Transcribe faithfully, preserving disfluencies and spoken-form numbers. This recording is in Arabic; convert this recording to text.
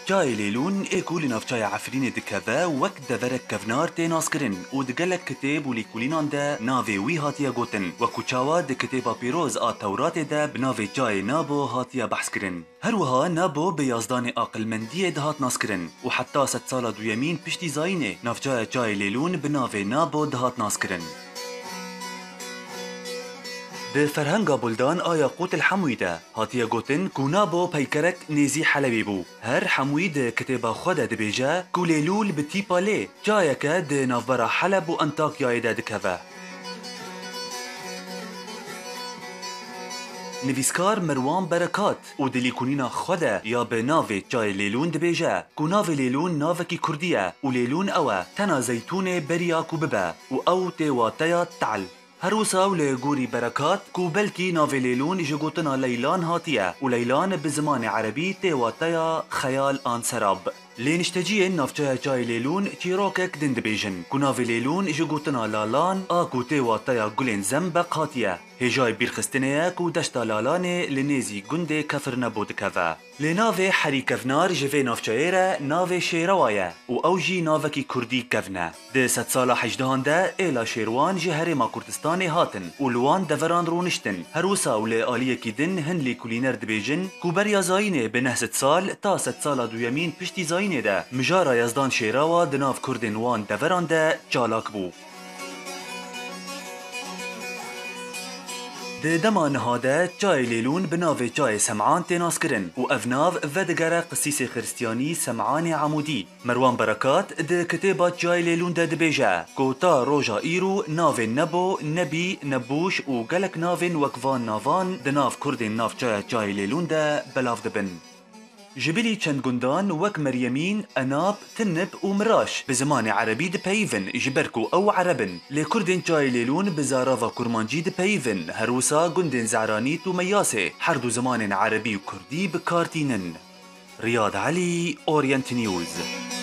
جای لیلون ایکو لنافچای عفرین دکوه وک دورک کفنار تیناس کرن و دگلک کتاب و لیکولینان ده ناوی وی هاتیا گوتن و کچاوا ده کتابا پیروز آ تورات ده بناوی جای نابو هاتیا بحث کرن. هروها نابو بیازدان عقلمندی ده هات ناس کرن و حتی ست سالا دویمین پشتی زاینه نافجای جای لیلون بناوی نابو ده هات ناس کرن. ده فرهنگا بلدان آیا قوت الحموی ده هاتیا گوتن کو نابو پیکرک نیزی حلبی بو. هر حموی ده کتابا خود ده بیجا کو لیلول بتی پاله جایا که ده نافبرا حلب و انتاکیای ده دکوه. نویسکار مروان برکات و دلی کنینا خوده یا به ناوی جای لیلون ده بیجا کو ناوی لیلون ناوکی کردیه و لیلون اوه تنا زیتون بریا کو ببه و او تیواتیا تعل. هروسا و لگوری برکات کو بلکی ناوی لیلون جگوتنا لیلان هاتیه و لیلان بزمان عربی تیواتیا خیال آن سراب. لینشتجیه نافچه جای لیلون چیروکک دند بیجن کو ناوی لیلون جگوتنا لالان آکو تیواتیا گلین زنبق هاتیه هجای بیرخستنه کو دشتا لالانه لنیزی گنده کفر نبود کفه. لناوی حری کفنار جوه نافچه ایره ناوی شیروایه و اوجی ناوکی کردی کفنه. ده ست سالا حجدهان ده ایلا شیروان جهره ما کردستان هاتن و لوان دوران رونشتن. هروسا و لآلیه کی دن هن لی کولینر دبیجن کو بریا زاینه به نه ست سال تا ست سالا دویمین پشتی زاینه ده مجارا یزدان شیراوا دناف کردن وان دوران ده چالاک بو. ده دما نهاده جای لیلون بناوی جای سمعان تیناس کرن و افناو ودگره قسیس خرستیانی سمعان عمودی. مروان برکات ده کتابات جای لیلون ده دبیجه کوتا روژا ایرو ناوی نبو نبی نبوش و گلک ناوین وکوان ناوان ده ناف کردین ناف جای جای لیلون ده بلاف دبن. جبلی چند گندان وک مریمین اناب تنب و مراش بزمان عربی ده پیون جبرکو او عربن لکردن جای لیلون بزاراوا کرمانجی ده پیون هروسا گندن زعرانیت و میاسه هر دو زمان عربی و کردی بکارتینن. ریاض علی، اورینت نیوز.